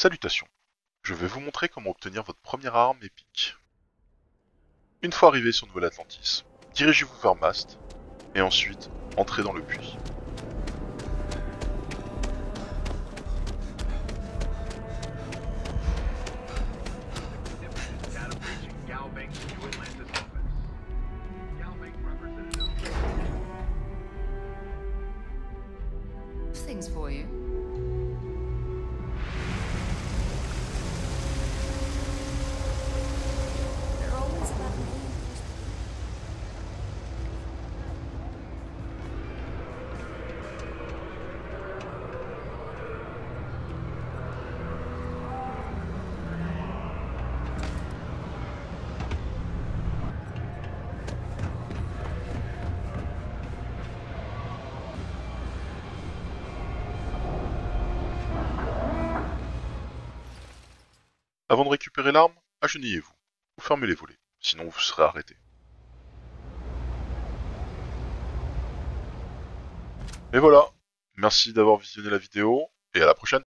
Salutations, je vais vous montrer comment obtenir votre première arme épique. Une fois arrivé sur Nouvelle-Atlantis, dirigez-vous vers Mast, et ensuite, entrez dans le puits. Things for you. They're always about me. Avant de récupérer l'arme, agenouillez-vous, ou fermez les volets, sinon vous serez arrêté. Et voilà, merci d'avoir visionné la vidéo, et à la prochaine.